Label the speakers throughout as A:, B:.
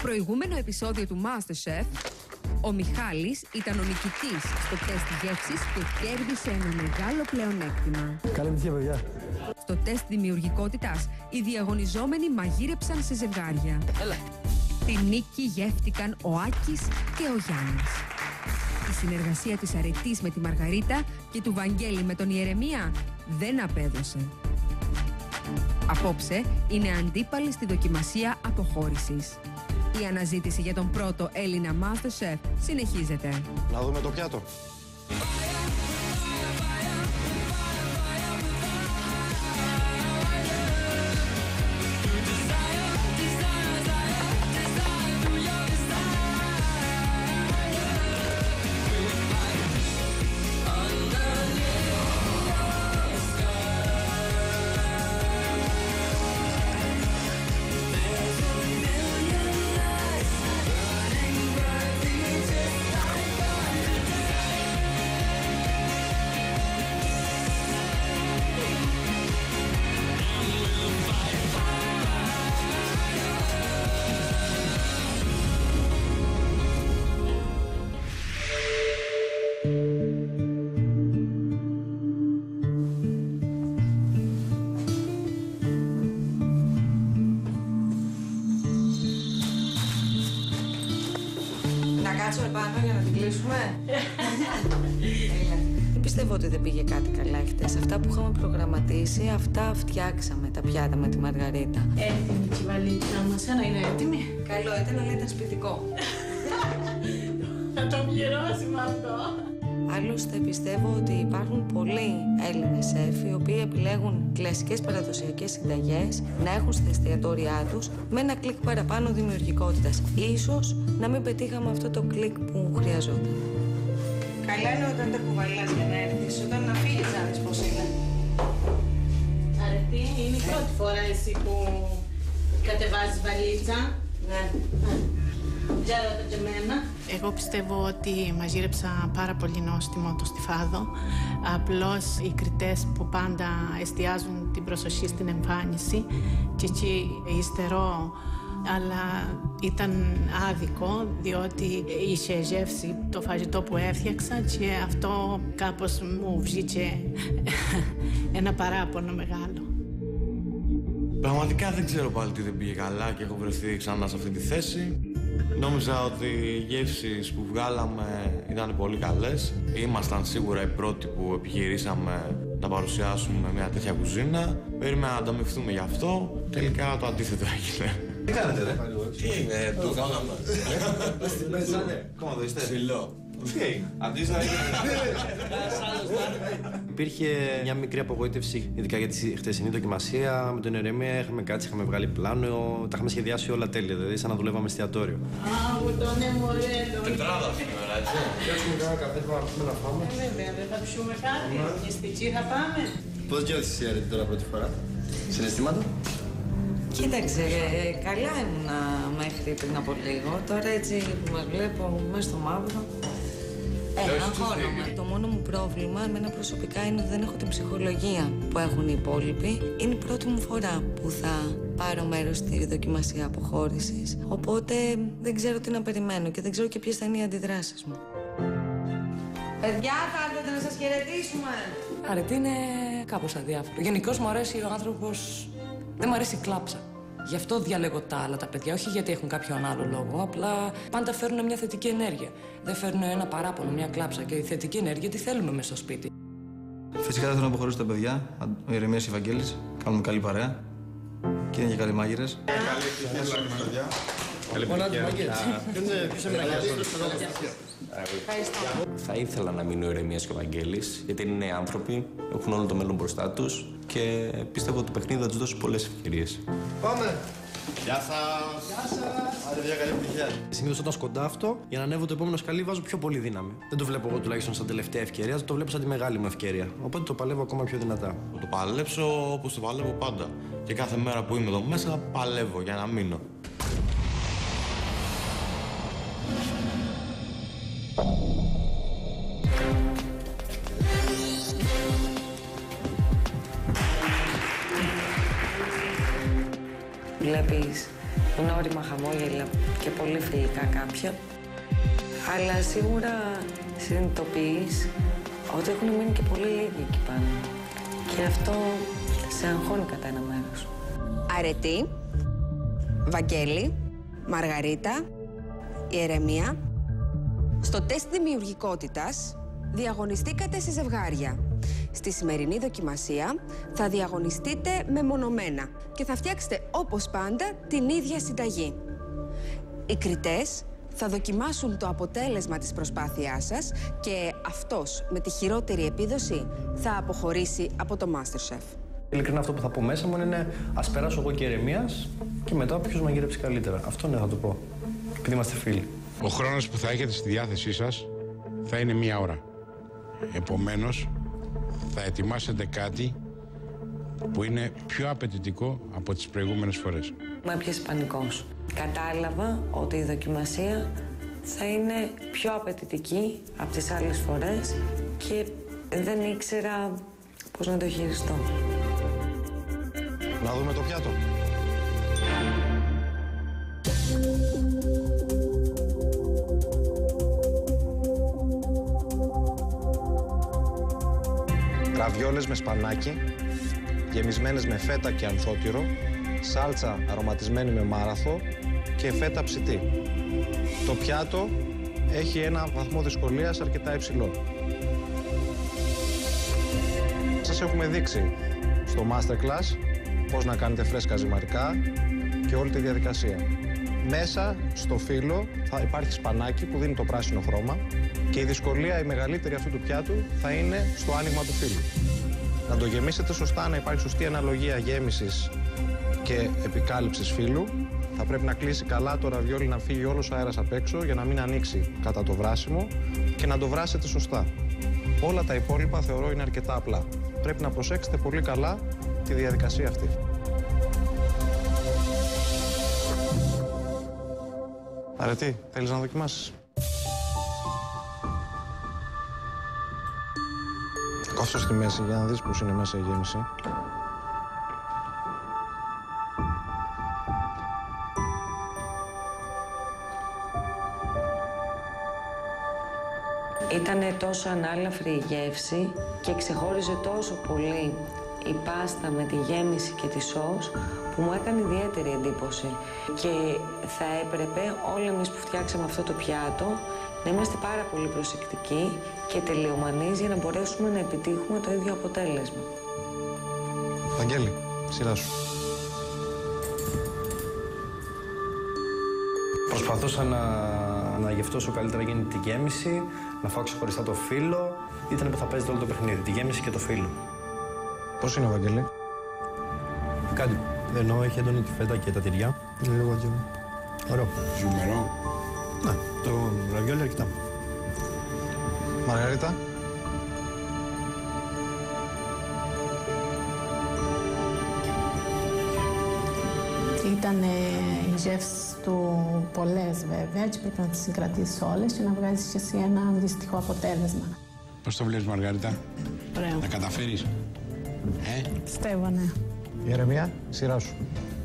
A: προηγούμενο επεισόδιο του MasterChef, ο Μιχάλης ήταν ο νικητής στο τεστ γεύσης που κέρδισε ένα μεγάλο πλεονέκτημα.
B: Καλή επιτυχία, παιδιά.
A: Στο τεστ δημιουργικότητας, οι διαγωνιζόμενοι μαγείρεψαν σε ζευγάρια.
C: Έλα.
A: Τη νίκη γεύτηκαν ο Άκης και ο Γιάννης. Η συνεργασία της Αρετής με τη Μαργαρίτα και του Βαγγέλη με τον Ιερεμία δεν απέδωσε. Απόψε είναι αντίπαλοι στη δοκιμασία αποχώρησης. Η αναζήτηση για τον πρώτο Έλληνα MasterChef συνεχίζεται.
B: Να δούμε το πιάτο.
D: Επάνω για να την κλείσουμε. Δεν πιστεύω ότι δεν πήγε κάτι καλά χτες. Αυτά που είχαμε προγραμματίσει, αυτά φτιάξαμε τα πιάτα με τη Μαργαρίτα.
E: Έτοιμη η βαλίτσα μας, είναι έτοιμη.
D: Καλό ήταν, αλλά ήταν σπιτικό.
E: Θα το πληρώσουμε αυτό.
D: Άλλωστε πιστεύω ότι υπάρχουν πολλοί Έλληνες σεφ οι οποίοι επιλέγουν κλασικές παραδοσιακές συνταγές να έχουν στα εστιατόρια τους με ένα κλικ παραπάνω δημιουργικότητας. Ίσως να μην πετύχαμε αυτό το κλικ που χρειαζόταν. Καλά είναι όταν τα κουβαλάς για να έρθεις, όταν να φύγεις να δεις πώς είναι.
E: Αρετή, είναι η πρώτη φορά εσύ που κατεβάζεις βαλίτσα.
D: Ναι.
E: Για ρώτα και εμένα.
F: Εγώ πιστεύω ότι μαγείρεψα πάρα πολύ νόστιμο το στιφάδο. Απλώς οι κριτές που πάντα εστιάζουν την προσοχή στην εμφάνιση και εκεί ύστερο, αλλά ήταν άδικο διότι είχε γεύση το φαγητό που έφτιαξα και αυτό κάπως μου βγήκε ένα παράπονο μεγάλο.
G: Πραγματικά δεν ξέρω πάλι τι δεν πήγε καλά και έχω βρεθεί ξανά σε αυτή τη θέση. Νόμιζα ότι οι γεύσεις που βγάλαμε ήταν πολύ καλές. Ήμασταν σίγουρα οι πρώτοι που επιχειρήσαμε να παρουσιάσουμε μια τέτοια κουζίνα. Περίμενα να ανταμυφθούμε γι' αυτό. Τελικά το αντίθετο έγινε.
B: Τι κάνετε, ρε?
G: Τι είναι, το κάναμε.
B: Στη μέσα, ναι. Κόμμα εδώ είστε.
G: Ψηλό.
B: Τι έγινε?
G: Αντίστοιχα
H: Υπήρχε μια μικρή απογοήτευση, ειδικά για τη χτεσινή δοκιμασία. Με τον Ιερεμία είχαμε κάτσει, είχαμε βγάλει πλάνο, τα είχαμε σχεδιάσει όλα τέλεια. Δηλαδή, σαν να δουλεύαμε εστιατόριο.
E: Α, μου τον εμωρέλο.
G: τετράδα σήμερα, έτσι.
B: Φτιάξουμε κανένα καφέ, να φάμε.
E: Βέβαια, δεν θα πιούμε κάτι. Νηστική θα πάμε.
B: Πώς νιώθεις η Αρετή τώρα πρώτη φορά? Συναισθήματα?
D: Κοίταξε, καλά ήμουνα μέχρι πριν από λίγο. Τώρα έτσι που μας βλέπω μέσα στο μαύρο. Αγχώνομαι. Το μόνο μου πρόβλημα εμένα προσωπικά είναι ότι δεν έχω την ψυχολογία που έχουν οι υπόλοιποι. Είναι η πρώτη μου φορά που θα πάρω μέρος στη δοκιμασία αποχώρησης. Οπότε δεν ξέρω τι να περιμένω και δεν ξέρω και ποιες θα είναι οι αντιδράσεις μου. Παιδιά, θέλετε να σας χαιρετήσουμε.
C: Αρετή είναι κάπως αδιάφορο. Γενικώς μου αρέσει ο άνθρωπος. Δεν μου αρέσει η κλάψα. Γι' αυτό διαλέγω τα άλλα τα παιδιά, όχι γιατί έχουν κάποιον άλλο λόγο. Απλά πάντα φέρνουν μια θετική ενέργεια. Δεν φέρνουν ένα παράπονο, μια κλάψα. Και η θετική ενέργεια τι θέλουμε μέσα στο σπίτι.
B: Φυσικά δεν θέλω να αποχωρήσω τα παιδιά. Ο Ιερεμίας και ο Βαγγέλης. Κάνουμε καλή παρέα. Και είναι και καλοί μάγειρες. Καλή επιτυχία.
I: Θα ήθελα να μείνει ο Ιερεμίας και ο Βαγγέλης, γιατί είναι νέοι άνθρωποι, έχουν όλο το μέλλον μπροστά τους και πιστεύω ότι το παιχνίδι θα τους δώσει πολλές ευκαιρίες.
B: Πάμε! Γεια σας! Γεια σας! Άντε, μια καλή επιτυχία.
H: Συνήθως όταν σκοντάφτω, για να ανέβω το επόμενο σκαλί, βάζω πιο πολύ δύναμη. Δεν το βλέπω εγώ τουλάχιστον σαν τελευταία ευκαιρία, το βλέπω σαν τη μεγάλη μου ευκαιρία. Οπότε το παλεύω ακόμα πιο δυνατά.
G: Θα το παλέψω όπως το παλεύω πάντα. Και κάθε μέρα που είμαι εδώ μέσα, παλεύω για να μείνω.
D: Βλέπεις γνώριμα χαμόγελα και πολύ φιλικά κάποια. Αλλά σίγουρα συνειδητοποιείς ότι έχουν μείνει και πολύ λίγοι εκεί πάνω. Και αυτό σε αγχώνει κατά ένα μέρος.
A: Αρετή, Βαγγέλη, Μαργαρίτα, Ιερεμία. Στο τεστ δημιουργικότητας διαγωνιστήκατε σε ζευγάρια. Στη σημερινή δοκιμασία θα διαγωνιστείτε μεμονωμένα και θα φτιάξετε όπως πάντα την ίδια συνταγή. Οι κριτές θα δοκιμάσουν το αποτέλεσμα της προσπάθειάς σας και αυτός με τη χειρότερη επίδοση θα αποχωρήσει από το MasterChef.
H: Ειλικρινά αυτό που θα πω μέσα μου είναι ας περάσω εγώ και Ιερεμίας και μετά ποιος μαγειρέψει καλύτερα. Αυτό ναι, θα το πω. Επειδή είμαστε φίλοι.
J: Ο χρόνος που θα έχετε στη διάθεσή σας θα είναι 1 ώρα. Επομένως, θα ετοιμάσετε κάτι που είναι πιο απαιτητικό από τις προηγούμενες φορές.
D: Μου έπιασε πανικός. Κατάλαβα ότι η δοκιμασία θα είναι πιο απαιτητική από τις άλλες φορές και δεν ήξερα πώς να το χειριστώ.
H: Να δούμε το πιάτο. Ραβιόλες με σπανάκι, γεμισμένες με φέτα και ανθότυρο, σάλτσα αρωματισμένη με μάραθο και φέτα ψητή. Το πιάτο έχει ένα βαθμό δυσκολίας αρκετά υψηλό. Σας έχουμε δείξει στο Masterclass πώς να κάνετε φρέσκα ζυμαρικά και όλη τη διαδικασία. Μέσα στο φύλλο θα υπάρχει σπανάκι που δίνει το πράσινο χρώμα και η δυσκολία η μεγαλύτερη αυτού του πιάτου θα είναι στο άνοιγμα του φύλλου. Να το γεμίσετε σωστά, να υπάρχει σωστή αναλογία γέμισης και επικάλυψης φύλλου. Θα πρέπει να κλείσει καλά το ραβιόλι, να φύγει όλος ο αέρας απ' έξω για να μην ανοίξει κατά το βράσιμο και να το βράσετε σωστά. Όλα τα υπόλοιπα θεωρώ είναι αρκετά απλά. Πρέπει να προσέξετε πολύ καλά τη διαδικασία αυτή. Αρετή, θέλεις να δοκιμάσεις? Κόφτω στη μέση για να δεις πώς είναι μέσα η γέμιση.
D: Ήτανε τόσο ανάλαφρη η γεύση και ξεχώριζε τόσο πολύ η πάστα με τη γέμιση και τη σως που μου έκανε ιδιαίτερη εντύπωση. Και θα έπρεπε όλοι εμείς που φτιάξαμε αυτό το πιάτο να είμαστε πάρα πολύ προσεκτικοί και τελειομανείς για να μπορέσουμε να επιτύχουμε το ίδιο αποτέλεσμα.
H: Βαγγέλη, σειρά σου. Προσπαθούσα να γευτώ όσο καλύτερα γίνεται τη γέμιση, να φάω ξεχωριστά το φύλλο. Ήταν που θα παίζετε όλο το παιχνίδι, τη γέμιση και το φύλλο. Πώς είναι, Βαγγέλη? Κάτι. Ενώ έχει έντονη τη φέτα και τα τυριά. Είναι λίγο έτσι. Ωραίο.
J: Ζουμερό.
H: Ναι, το ραβιόλι αρκετά. Μαργαρίτα.
F: Ήταν οι γεύσεις του πολλές βέβαια και πρέπει να τις συγκρατήσεις όλες και να βγάζεις και εσύ ένα αντίστοιχο αποτέλεσμα.
J: Πώς το βλέπεις, Μαργαρίτα?
F: Ωραίο.
J: Να καταφέρεις?
F: Πιστεύω, ναι.
H: Ιερεμία, σειρά σου.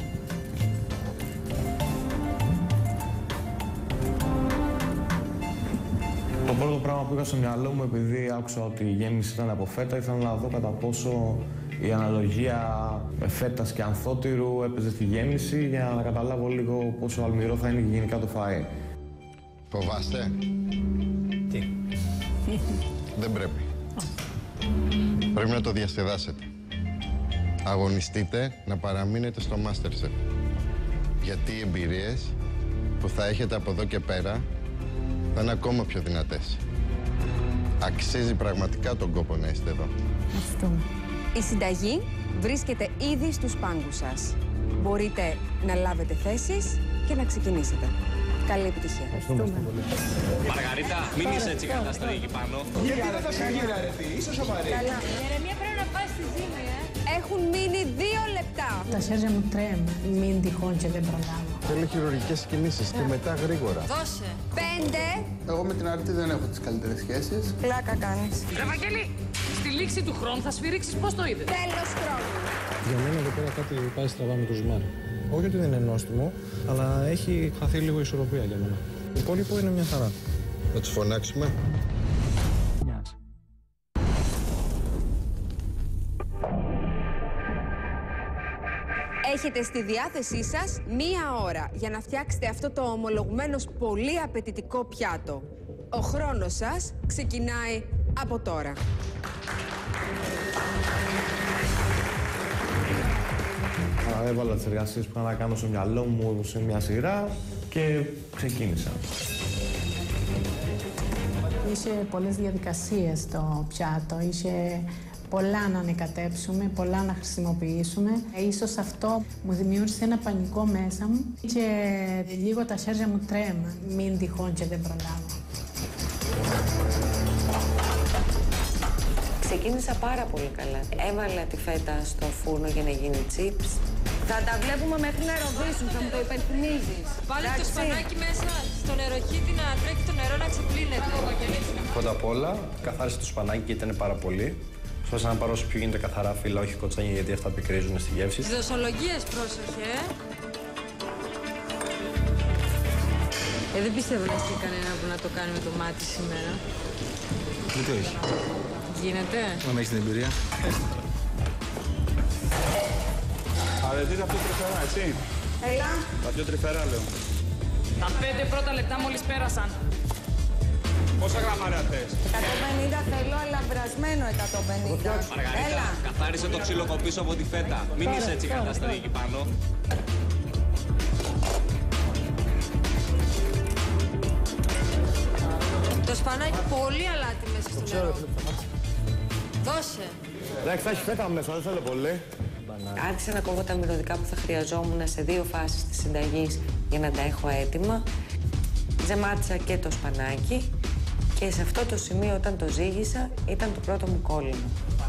G: Το πρώτο πράγμα που είχα στο μυαλό μου, επειδή άκουσα ότι η γέμιση ήταν από φέτα, ήθελα να δω κατά πόσο η αναλογία φέτας και ανθότυρου έπαιζε στη γέμιση για να καταλάβω λίγο πόσο αλμυρό θα είναι γενικά το φαΐ.
K: Φοβάστε?
H: Τι?
K: Δεν πρέπει. Πρέπει να το διασκεδάσετε. Αγωνιστείτε να παραμείνετε στο MasterChef. Γιατί οι εμπειρίες που θα έχετε από εδώ και πέρα θα είναι ακόμα πιο δυνατές. Αξίζει πραγματικά τον κόπο να είστε εδώ.
F: Ευχαριστούμε.
A: Η συνταγή βρίσκεται ήδη στους πάγκους σας. Μπορείτε να λάβετε θέσεις και να ξεκινήσετε. Καλή επιτυχία.
I: Μαργαρίτα, μην είσαι έτσι κατάσταση εκεί πάνω.
L: Γιατί δεν θα συγγύρα, Αρετή, είσαι σοβαρή.
A: Καλά. Ιερεμία, πρέπει να πας στη ζύμη, Έχουν μείνει 2 λεπτά.
F: Τα χέρια μου τρέμουν. Μην τυχόν και δεν προλάβω.
K: Θέλει χειρουργικές κινήσεις και μετά γρήγορα.
A: Δώσε. 5.
L: Εγώ με την Αρετή δεν έχω τις καλύτερες σχέσεις.
A: Πλάκα κάνεις.
C: Ρε Βαγγέλη, στη λήξη του χρόνου θα σφυρίξεις πώς το είδες.
A: Τέλος χρόνου.
H: Για μένα εδώ πέρα κάτι πάει στραβά με το ζυμάρι. Όχι ότι δεν είναι νόστιμο, αλλά έχει χαθεί λίγο η ισορροπία για μένα. Το υπόλοιπο είναι μια χαρά.
K: Να τους φωνάξουμε.
A: Έχετε στη διάθεσή σας 1 ώρα για να φτιάξετε αυτό το ομολογουμένως πολύ απαιτητικό πιάτο. Ο χρόνος σας ξεκινάει από τώρα.
G: Έβαλα τις εργασίες που είχα να κάνω στο μυαλό μου σε μια σειρά και ξεκίνησα.
F: Είχε πολλές διαδικασίες το πιάτο, είχε πολλά να ανακατέψουμε, πολλά να χρησιμοποιήσουμε. Ίσως αυτό μου δημιούργησε ένα πανικό μέσα μου και λίγο τα χέρια μου τρέμα, μην τυχόν και δεν προλάβω.
D: Ξεκίνησα πάρα πολύ καλά. Έβαλα τη φέτα στο φούρνο για να γίνει chips. Θα τα βλέπουμε μέχρι να ροβίσουν, θα μου το υπενθυμίζεις.
M: Βάλε το σπανάκι μέσα στο νεροχύτη να τρέχει το νερό να ξεπλύνεται.
N: Πρώτα απ' όλα, καθάρισα το σπανάκι γιατί ήταν πάρα πολύ. Προσπάθησα να πάρω όσο πιο γίνεται καθαρά φύλλα, όχι κοτσάνια γιατί αυτά πικρίζουν στη γεύση.
M: Τις δοσολογίες πρόσεχε. Δεν πιστεύω να έχει κανένα που να το κάνει με το μάτι σήμερα.
B: Γιατί όχι.
M: Γίνεται.
B: Αν έχεις την εμπειρία.
L: Αρετείς αυτό τρυφερά, έτσι.
D: Έλα.
L: Τα πιο τρυφερά, λέω.
C: Τα 5 πρώτα λεπτά μόλις πέρασαν.
L: Πόσα γραμμάρια θες?
D: 150 θέλω, αλλά βρασμένο 150.
I: Μαργαρίτα, καθάρισε το ξύλο πίσω από τη φέτα. Μην είσαι έτσι καταστρέφει εκεί πάνω.
M: Το σπανάκι πολύ αλάτι μέσα στο νερό. Δώσε.
G: Εντάξει, θα έχει φέτα μέσα, δεν θέλω πολύ.
D: Άρχισα να κόβω τα μυρωδικά που θα χρειαζόμουν σε 2 φάσεις της συνταγής για να τα έχω έτοιμα. Ζεμάτισα και το σπανάκι και σε αυτό το σημείο όταν το ζύγισα ήταν το πρώτο μου κόλλημα.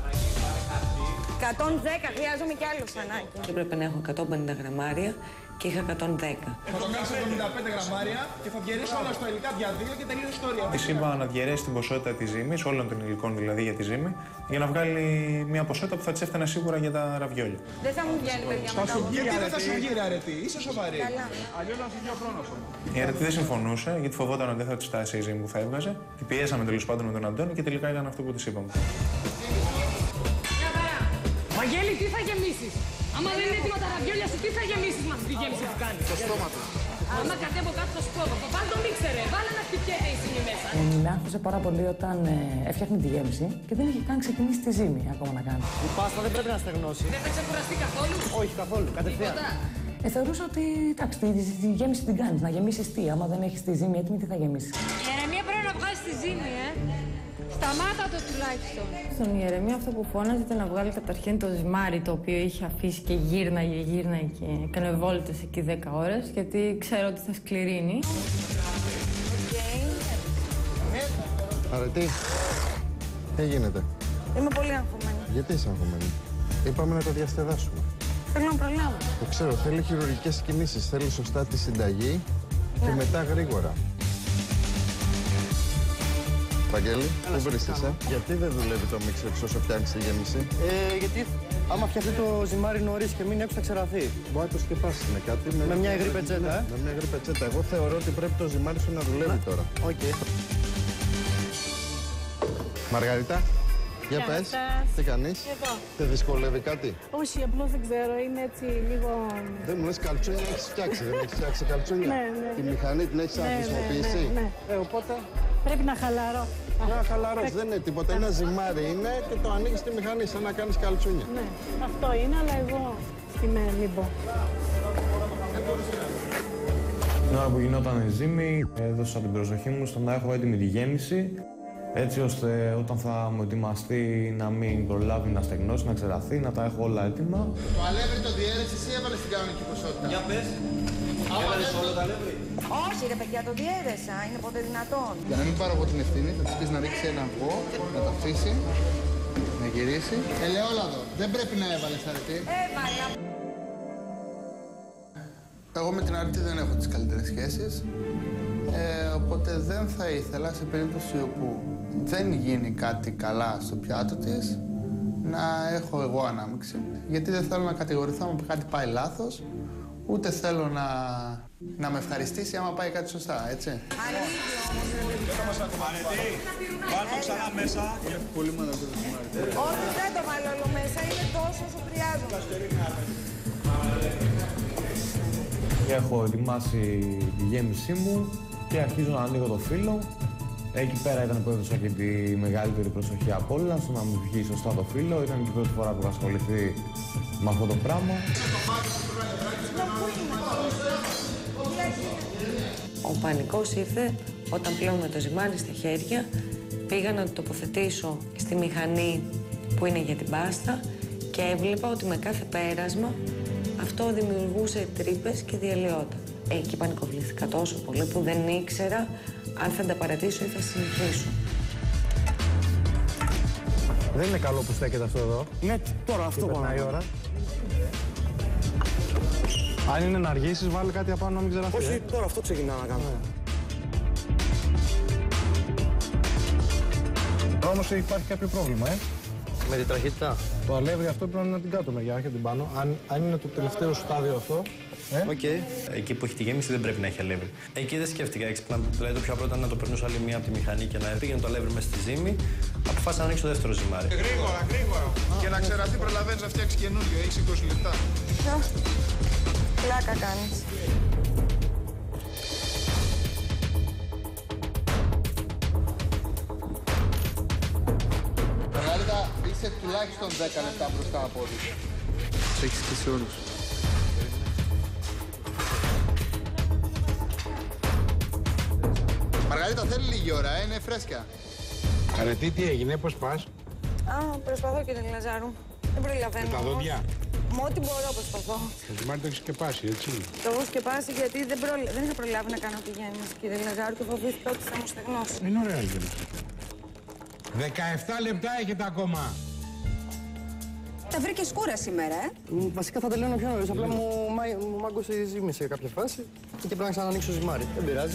D: 110, χρειάζομαι κι άλλο σπανάκι. Και έπρεπε να έχω 150 γραμμάρια και είχα 110.
L: Θα το κάνεις 75 γραμμάρια και θα διαιρείς όλα στα υλικά δια 2 και τελείωσε η ιστορία.
G: Της είπα να διαιρέσει την ποσότητα της ζύμης, όλων των υλικών δηλαδή για τη ζύμη, για να βγάλει μια ποσότητα που θα της έφτανε σίγουρα για τα ραβιόλια.
D: Δεν θα μου βγαίνει, παιδιά, μετά.
L: Γιατί δεν θα σου γύρει αρετή, είσαι σοβαρή. Αλλιώς να σου βγει ο χρόνος όμως.
G: Η αρετή δεν συμφωνούσε, γιατί φοβόταν ότι δεν θα της φτάσει η ζύμη που θα έβγαζε. Την πιέσαμε τέλος πάντων με τον Αντώνη και τελικά έκανε αυτό που της είπαμε.
C: Βαγγέλη, τι θα γεμίσεις? Άμα δεν είναι έτοιμα τα ραβιόλια σου, τι θα γεμίσεις με αυτή τη γέμιση που κάνεις?
L: Το στόμα του.
C: Άμα κατέβω κάτω το σπόδο, το βάλ το μίξερε, βάλε ένα χτυπιέται η ζύμη μέσα. Με άγχωσε πάρα πολύ όταν έφτιαχνε τη γέμιση και δεν είχε καν ξεκινήσει τη ζύμη ακόμα να κάνει.
N: Η πάστα δεν πρέπει να στεγνώσει.
C: Δεν θα ξεκουραστεί καθόλου?
N: Όχι καθόλου, κατευθείαν.
C: Θεωρούσα ότι εντάξει, τη γέμιση την κάνεις, να γεμίσεις τι, άμα δεν έχεις τη ζύμη έτοιμη, τι θα γεμίσεις?
M: Η Αιρεμία πρέπει να βγάλει τη ζύμη, Σταμάτα το τουλάχιστον.
O: Στον Ιερεμία αυτό που φώναζε ήταν να βγάλει καταρχήν το ζυμάρι το οποίο είχε αφήσει και γύρναγε και έκανε βόλτες εκεί 10 ώρες γιατί ξέρω ότι θα σκληρύνει.
K: Αρετή, τι γίνεται?
D: Είμαι πολύ αγχωμένη.
K: Γιατί είσαι αγχωμένη? Είπαμε να το διασκεδάσουμε.
D: Θέλω να προλάβω.
K: Το ξέρω, θέλει χειρουργικές κινήσεις, θέλει σωστά τη συνταγή και μετά γρήγορα. Βαγγέλη, πού βρίσκεσαι? Γιατί δεν δουλεύει το μίξερ όσο φτιάχνεις τη γέμιση?
N: Γιατί άμα φτιαχτεί το ζυμάρι νωρίς και μείνει έξω θα ξεραθεί.
K: Μπορεί να το σκεπάσεις με κάτι.
N: Με μια υγρή πετσέτα,
K: Με μια υγρή πετσέτα. Εγώ θεωρώ ότι πρέπει το ζυμάρι σου να δουλεύει τώρα.
N: Οκ.
K: Μαργαρίτα, για πες, τι κάνεις?
F: Εδώ.
K: Te δυσκολεύει κάτι?
F: Όχι, απλώς δεν ξέρω, είναι έτσι λίγο...
K: Δεν μου λες καλτσούνια έχεις φτιάξει, δεν έχεις φτιάξει καλτσούνια?
F: Ναι.
K: Τη μηχανή την έχεις χρησιμοποιήσει?
F: Ναι.
K: Οπότε...
F: Πρέπει να χαλαρώ.
K: Να χαλαρός, δεν είναι τίποτα. Ένα ζυμάρι είναι και το ανοίγεις στη μηχανή σαν να κάνεις καλτσούνια.
F: Ναι, αυτό είναι, αλλά εγώ είμαι μην
G: Την ώρα που γινόταν η ζύμη, έδωσα την προσοχή μου στο να έχω έτοιμη τη γέμιση, έτσι ώστε όταν θα μου ετοιμαστεί να μην προλάβει να στεγνώσει, να ξεραθεί, να τα έχω όλα έτοιμα.
L: Το αλεύρι το διέρεσαι ή έβαλες την κανονική ποσότητα?
I: Για πες. Έβαλες όλο το αλεύρι?
D: Όχι ρε παιδιά, το διέρεσα. Είναι ποτέ δυνατόν?
L: Για να μην πάρω εγώ την ευθύνη, θα της πεις να ρίξει ένα αυγό, να τα αφήσει, να γυρίσει. Ελαιόλαδο, δεν πρέπει να έβαλες αρετή.
D: Έβαλα.
L: Εγώ με την αρετή δεν έχω τις καλύτερες σχέσεις, οπότε δεν θα ήθελα σε περίπτωση όπου δεν γίνει κάτι καλά στο πιάτο της να έχω εγώ ανάμειξη. Γιατί δεν θέλω να κατηγορηθώ άμα κάτι πάει λάθος, ούτε θέλω να με ευχαριστήσει άμα πάει κάτι σωστά, έτσι.
P: Αρετή, βάλ' το ξανά μέσα.
L: Πολύ μόνο το
M: Όχι, δεν το βάλω όλο μέσα, είναι τόσο όσο χρειάζομαι.
G: Έχω ετοιμάσει τη γέμισή μου και αρχίζω να ανοίγω το φύλλο. Εκεί πέρα ήταν που έδωσα και τη μεγαλύτερη προσοχή από όλα, στο να μου βγει σωστά το φύλλο. Ήταν και η πρώτη φορά που είχα ασχοληθεί με αυτό το πράγμα.
D: Ο πανικός ήρθε όταν πλέον με το ζυμάρι στα χέρια πήγα να το τοποθετήσω στη μηχανή που είναι για την πάστα και έβλεπα ότι με κάθε πέρασμα αυτό δημιουργούσε τρύπες και διαλυόταν. Εκεί πανικοβλήθηκα τόσο πολύ που δεν ήξερα αν θα τα παρατήσω ή θα συνεχίσω.
H: Δεν είναι καλό που στέκεται αυτό εδώ.
N: Ναι, τώρα αυτό
H: περνάει η ώρα. Αν είναι να αργήσεις, βάλει κάτι απάνω να μην ξεραθεί.
N: Όχι, τώρα αυτό ξεκινάω να κάνω.
H: Όμως υπάρχει κάποιο πρόβλημα,
N: Με τη τραχύτητα.
H: Το αλεύρι αυτό πρέπει να είναι την κάτω μεριά, όχι την πάνω. Αν είναι το τελευταίο στάδιο αυτό.
N: Εκεί που έχει τη γέμιση δεν πρέπει να έχει αλεύρι. Εκεί δεν σκέφτηκα έξυπνα. Δηλαδή το πιο απλό ήταν να το περνούσα άλλη μία από τη μηχανή και να πήγαινε το αλεύρι μέσα στη ζύμη. Αποφάσισα να ανοίξω το δεύτερο ζυμάρι.
L: Γρήγορα. Και να ξεραθεί προλαβαίνεις να φτιάξεις καινούριο. Έχεις 20 λεπτά.
M: Πλάκα κάνεις.
L: Μαργαρίτα, είσαι τουλάχιστον 10 λεπτά μπροστά από όλους. Τους έχεις και σε όλους. Μαργαρίτα, θέλει λίγη ώρα, είναι φρέσκια.
J: Αρετή, τι έγινε, πώς πας?
M: Προσπαθώ, κύριε Λαζάρου. Δεν προλαβαίνω.
J: Με τα δόντια.
M: Με ό,τι μπορώ προσπαθώ.
J: Το ζυμάρι το έχεις σκεπάσει, έτσι.
M: Το έχω σκεπάσει γιατί δεν είχα προλάβει να κάνω τη γέννηση, κύριε Λαζάρου, και φοβήθηκα ότι θα μου στεγνώσει.
J: Είναι ωραία η γέννηση. 17 λεπτά έχετε ακόμα.
A: Τα βρήκε σκούρα σήμερα,
N: Βασικά θα τελειώνω πιο νωρίς. Απλά μου μάγκωσε η ζύμη σε κάποια φάση και πρέπει να ξανανοίξω ζυμάρι. Δεν πειράζει.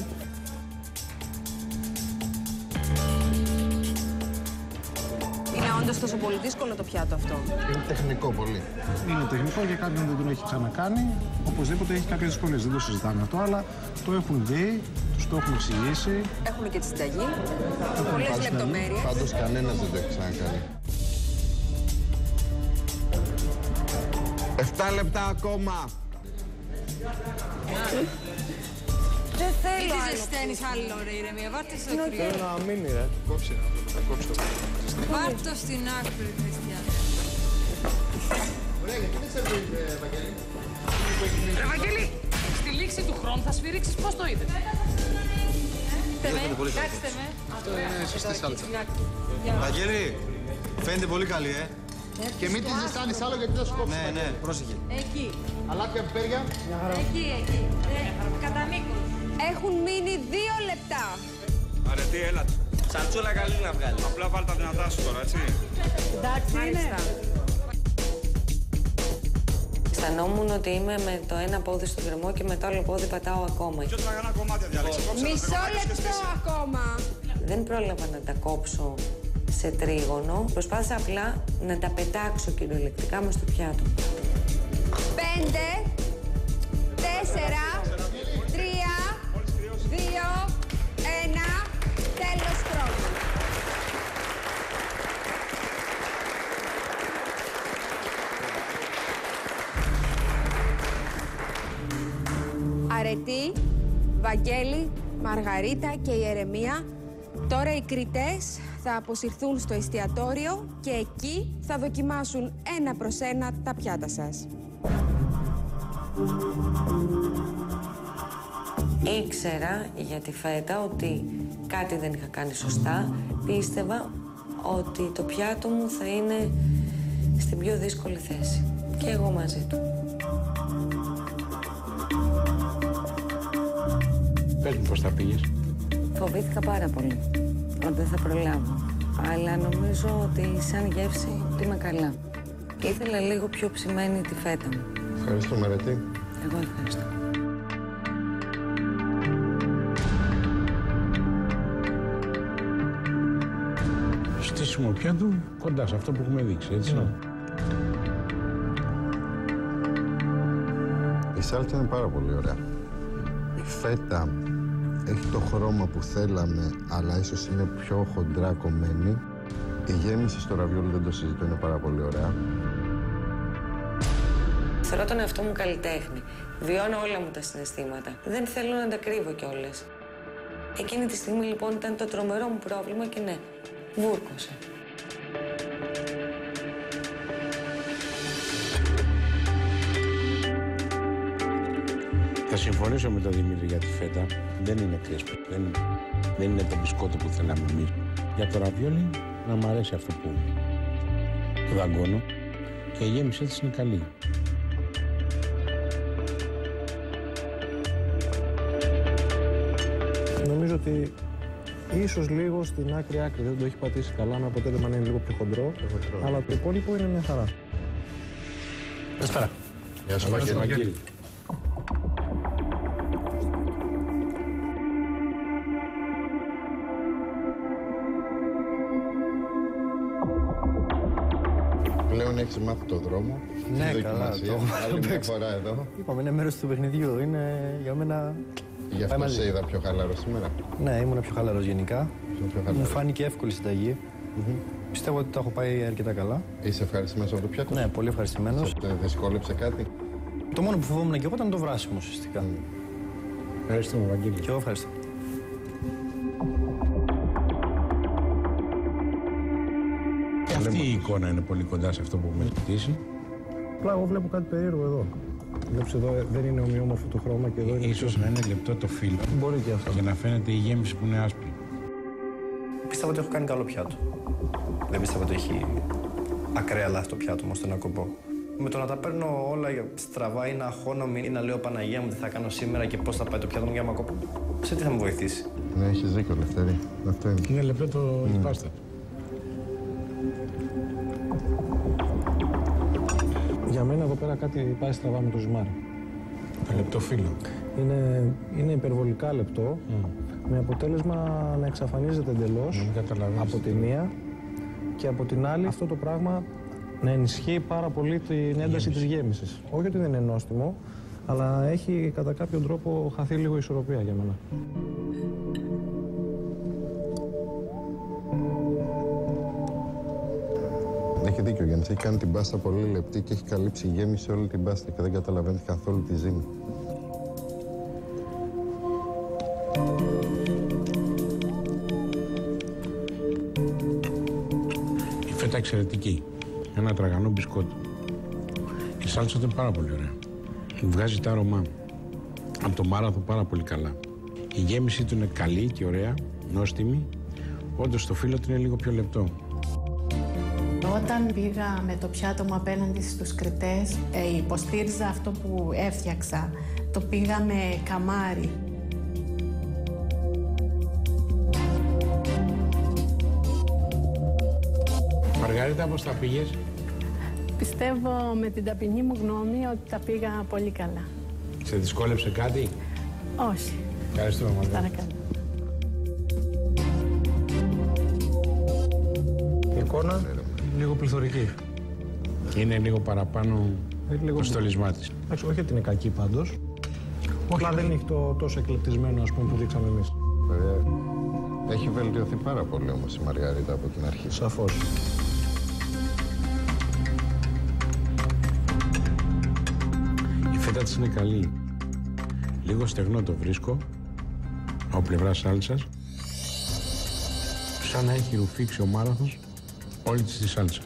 A: Είναι όντως τόσο πολύ δύσκολο το πιάτο αυτό.
H: Είναι τεχνικό πολύ. Είναι τεχνικό για κάποιον δεν τον έχει ξανακάνει. Οπωσδήποτε έχει κάποιες δυσκολίες. Δεν το συζητάμε αυτό, αλλά το έχουν δει, τους το έχουν εξηγήσει.
A: Έχουν και τη συνταγή. Πολλές λεπτομέρειες.
K: Πάντως κανένας δεν το έχει ξανακάνει.
L: 7 λεπτά ακόμα.
M: Δεν θέλω
E: Τι
M: άλλο.
E: ζεσταίνεις άλλο, ρε ηρεμία. Βάρτε στο κρύο.
N: Θέλω να μείνει, ρε.
L: Κόψε το.
E: Βάρτε το στην άκρη, Χριστιανέ.
L: Ωραία, γιατί δεν σε βρει, Βαγγέλη.
C: Ρε Βαγγέλη, στη λήξη του χρόνου θα σφυρίξεις. Πώς το είδες?
E: Κάτστε με.
L: Αυτό είναι σωστή σάλτσα.
B: Βαγγέλη, φαίνεται πολύ καλή,
L: Και μην τη ζεστάνεις άλλο γιατί θα σου κόψει.
B: Ναι, πρόσεχε.
E: Εκεί.
L: Αλάτια, πιπέρια.
E: Εκεί. Κατά μήκος.
A: Έχουν μείνει 2 λεπτά.
P: Αρετή, έλα.
I: Σαλτσούλα καλή να βγάλει.
P: Απλά βάλ' τα δυνατά σου τώρα, έτσι.
M: Εντάξει είναι.
D: Αισθανόμουν ότι είμαι με το ένα πόδι στο γκρεμό και με το άλλο πόδι πατάω ακόμα.
P: Και όταν ένα κομμάτι διάλεξε.
A: Μισό λεπτό ακόμα.
D: Δεν πρόλαβα να τα κόψω σε τρίγωνο. Προσπάθησα απλά να τα πετάξω κυριολεκτικά μες στο πιάτο.
A: 5, 4, 3, 2, 1, τέλος χρόνου. Αρετή, Βαγγέλη, Μαργαρίτα και η Αιρεμία. Τώρα οι κριτές θα αποσυρθούν στο εστιατόριο και εκεί θα δοκιμάσουν ένα προς ένα τα πιάτα σας.
D: Ήξερα για τη φέτα ότι κάτι δεν είχα κάνει σωστά. Πίστευα ότι το πιάτο μου θα είναι στην πιο δύσκολη θέση. Και εγώ μαζί του.
J: Πες μου πώς θα πήγες.
D: Φοβήθηκα πάρα πολύ ότι δεν θα προλάβω. Αλλά νομίζω ότι σαν γεύση είμαι καλά. Ήθελα λίγο πιο ψημένη τη φέτα μου.
K: Ευχαριστούμε, Αρετή.
D: Εγώ ευχαριστώ.
J: Στις στήσιμο πιάτου κοντά σε αυτό που έχουμε δείξει, έτσι.
K: Η σάλτσα είναι πάρα πολύ ωραία. Η φέτα έχει το χρώμα που θέλαμε, αλλά ίσως είναι πιο χοντρά κομμένη. Η γέμιση στο ραβιόλι δεν το συζητώ, είναι πάρα πολύ ωραία.
D: Θεωρώ τον εαυτό μου καλλιτέχνη. Βιώνω όλα μου τα συναισθήματα. Δεν θέλω να τα κρύβω κιόλας. Εκείνη τη στιγμή λοιπόν ήταν το τρομερό μου πρόβλημα και ναι, βούρκωσε.
J: Θα συμφωνήσω με τον Δημήτρη για τη φέτα. Δεν είναι κρέσπο. Δεν είναι το μπισκότο που θέλαμε εμείς. Για το ραβιόλι να μ' αρέσει αυτό που δαγκώνω και η γέμιση έτσι είναι καλή.
H: Νομίζω ότι ίσως λίγο στην άκρη δεν το έχει πατήσει καλά, με αποτέλεσμα να είναι λίγο πιο χοντρό, αλλά το υπόλοιπο είναι μια χαρά.
N: Καλησπέρα.
K: Γεια σου, Βαγγέλη. Πλέον έχεις μάθει το δρόμο.
N: Ναι, καλά.
K: Άλλη μια φορά εδώ.
N: Είπαμε, είναι μέρος του παιχνιδιού. Είναι για μένα.
K: Γι' αυτό σε είδα πιο χαλαρός σήμερα.
N: Ναι, ήμουν πιο χαλαρός γενικά. Μου φάνηκε εύκολη συνταγή. Πιστεύω ότι τα έχω πάει αρκετά καλά.
K: Είσαι ευχαριστημένος από το πιάτο?
N: Ναι, πολύ ευχαριστημένος.
K: Σε δυσκόλεψε κάτι?
N: Το μόνο που φοβόμουν και εγώ ήταν το βράσιμο ουσιαστικά.
J: Ευχαριστούμε, Βαγγέλη.
N: Και εγώ ευχαριστώ.
J: Αυτή η εικόνα είναι πολύ κοντά σε αυτό που έχουμε ζητήσει.
H: Απλά εγώ βλέπω κάτι περίεργο εδώ. Βλέπεις εδώ δεν είναι ομοιόμορφο το χρώμα και εδώ είναι.
J: Ίσως να είναι λεπτό το φύλλο.
H: Μπορεί και αυτό.
J: Και να φαίνεται η γέμιση που είναι άσπρη.
N: Πιστεύω ότι έχω κάνει καλό πιάτο. Δεν πιστεύω ότι έχει ακραία λάθη το πιάτο μου ώστε να κοπώ. Με το να τα παίρνω όλα στραβά ή να αγχώνομαι ή να λέω Παναγία μου τι θα κάνω σήμερα και πώς θα πάει το πιάτο μου για να κοπώ. Σε τι θα με βοηθήσει?
K: Ναι, έχεις δίκιο, Λευτέρη. Αυτό είναι.
J: Είναι λεπτό το πάστα.
H: Για μένα εδώ πέρα κάτι πάει στραβά με το ζυμάρι.
J: Λεπτό φύλλο.
H: Είναι υπερβολικά λεπτό, με αποτέλεσμα να εξαφανίζεται εντελώς από τη μία και από την άλλη αυτό το πράγμα να ενισχύει πάρα πολύ την ένταση της γέμισης. Όχι ότι δεν είναι νόστιμο, αλλά έχει κατά κάποιον τρόπο χαθεί λίγο η ισορροπία για μένα.
K: Έχει δίκιο ο Γιάννης. Έχει κάνει την πάστα πολύ λεπτή και έχει καλύψει γέμιση όλη την πάστα και δεν καταλαβαίνει καθόλου τη ζύμη.
J: Η φέτα εξαιρετική. Ένα τραγανό μπισκότο. Η σάλτσα είναι πάρα πολύ ωραία. Βγάζει τα αρώμα από το μάραθο πάρα πολύ καλά. Η γέμιση του είναι καλή και ωραία, νόστιμη. Όντως το φύλλο του είναι λίγο πιο λεπτό.
F: Όταν πήγα με το πιάτο μου απέναντι στους κριτές, υποστήριζα αυτό που έφτιαξα. Το πήγα με καμάρι.
J: Μαργαρίτα, πώς τα πήγες?
F: Πιστεύω με την ταπεινή μου γνώμη ότι τα πήγα πολύ καλά.
J: Σε δυσκόλεψε κάτι?
F: Όχι.
J: Ευχαριστούμε, Μαργαρίτα.
F: Παρακαλώ.
H: Η εικόνα λίγο πληθωρική.
J: Είναι λίγο παραπάνω το στολισμά της.
H: Όχι ότι είναι κακή πάντως. Απλά δεν έχει το τόσο εκλεπτισμένο που δείξαμε εμείς.
K: Έχει βελτιωθεί πάρα πολύ όμως η Μαργαρίτα από την αρχή.
H: Σαφώς.
J: Η φέτα της είναι καλή. Λίγο στεγνό το βρίσκω από πλευρά σάλτσας. Σαν να έχει ρουφήξει ο μάραθος όλη της τη σάλτσα.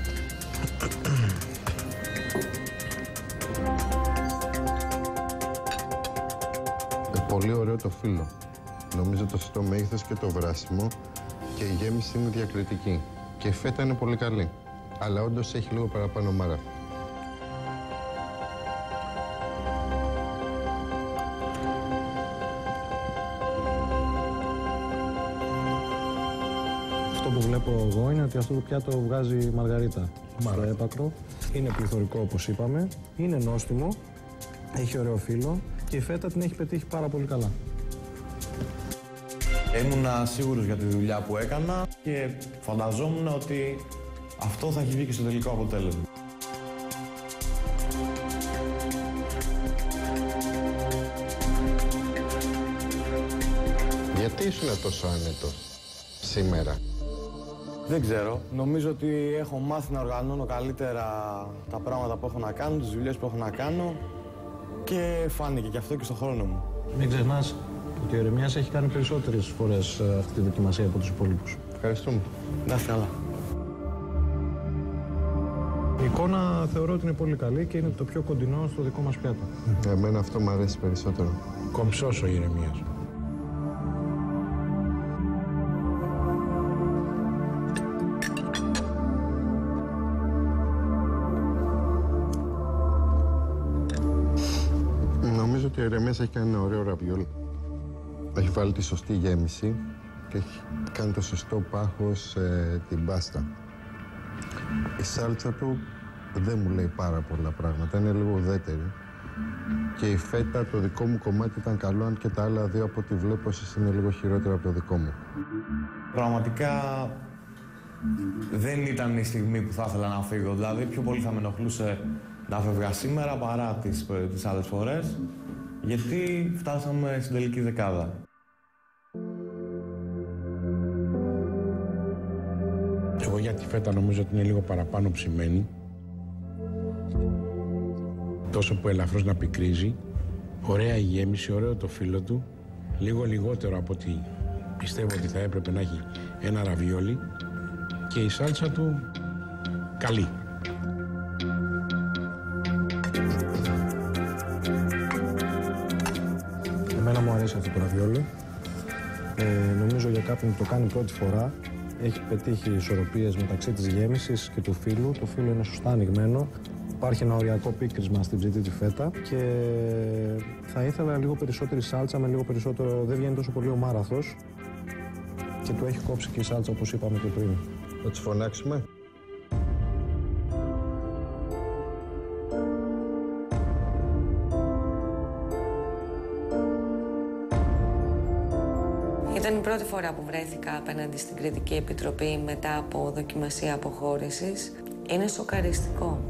K: Πολύ ωραίο το φύλλο. Νομίζω το σωστό μέγεθος και το βράσιμο και η γέμιση είναι διακριτική. Και η φέτα είναι πολύ καλή. Αλλά όντως έχει λίγο παραπάνω μάραθο.
H: Αυτό που βλέπω εγώ είναι ότι αυτό το πιάτο βγάζει μαργαρίτα στο έπακρο. Είναι πληθωρικό όπως είπαμε, είναι νόστιμο, έχει ωραίο φύλλο και η φέτα την έχει πετύχει πάρα πολύ καλά.
G: Ήμουνα σίγουρος για τη δουλειά που έκανα και φανταζόμουν ότι αυτό θα έχει βγει και στο τελικό αποτέλεσμα.
K: Γιατί ήσουν τόσο άνετος σήμερα?
G: Δεν ξέρω. Νομίζω ότι έχω μάθει να οργανώνω καλύτερα τα πράγματα που έχω να κάνω, τις δουλειές που έχω να κάνω και φάνηκε και αυτό και στον χρόνο μου.
H: Μην ξεχνάς ότι ο Ερεμιάς έχει κάνει περισσότερες φορές αυτή τη δοκιμασία από τους υπόλοιπους.
K: Ευχαριστούμε.
G: Να είστε καλά.
H: Η εικόνα θεωρώ ότι είναι πολύ καλή και είναι το πιο κοντινό στο δικό μας πιάτο.
K: Εμένα αυτό μου αρέσει περισσότερο.
J: Κομψός ο Ιερεμίας.
K: Νομίζω ότι ο Ιερεμίας έχει κάνει ένα ωραίο ραβιόλ. Έχει βάλει τη σωστή γέμιση και έχει κάνει το σωστό πάχος την πάστα. Η σάλτσα του δεν μου λέει πάρα πολλά πράγματα, είναι λίγο ουδέτερη. Και η φέτα, το δικό μου κομμάτι ήταν καλό, αν και τα άλλα δύο από ό,τι βλέπω εσείς είναι λίγο χειρότερα από το δικό μου.
G: Πραγματικά δεν ήταν η στιγμή που θα ήθελα να φύγω. Δηλαδή πιο πολύ θα με ενοχλούσε να φεύγα σήμερα παρά τις άλλες φορές, γιατί φτάσαμε στην τελική δεκάδα.
J: Εγώ για τη φέτα νομίζω ότι είναι λίγο παραπάνω ψημένη. Τόσο που ελαφρώς να πικρίζει. Ωραία η γέμιση, ωραίο το φύλλο του. Λίγο λιγότερο από ό,τι πιστεύω ότι θα έπρεπε να έχει ένα ραβιόλι. Και η σάλτσα του καλή.
H: Εμένα μου αρέσει αυτό το ραβιόλι. Νομίζω για κάποιον που το κάνει πρώτη φορά έχει πετύχει ισορροπίες μεταξύ της γέμισης και του φύλλου. Το φύλλο είναι σωστά ανοιγμένο. Υπάρχει ένα οριακό πίκρισμα στην ψητή τη φέτα και θα ήθελα λίγο περισσότερη σάλτσα με λίγο περισσότερο. Δεν βγαίνει τόσο πολύ ο μάραθος και του έχει κόψει και η σάλτσα όπως είπαμε και πριν.
K: Θα τους φωνάξουμε.
D: Ήταν η πρώτη φορά που βρέθηκα απέναντι στην Κριτική Επιτροπή μετά από δοκιμασία αποχώρησης. Είναι σοκαριστικό.